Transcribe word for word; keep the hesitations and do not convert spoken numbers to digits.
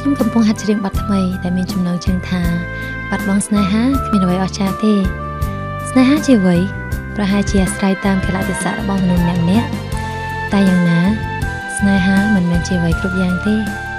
ខ្ញុំកំពុងហាត់ច្រៀងបទថ្មីដែលមានចំណងជើងថាបាត់បង់ស្នេហាគ្មានអ្វីអស្ចារ្យទេស្នេហាជាអ្វីប្រហែលជាអាស្រ័យតាមកលៈទេសៈរបស់មនុស្សម្នាក់ៗតែយ៉ាងណាស្នេហាមិនមែនជាអ្វីគ្រប់យ៉ាងទេ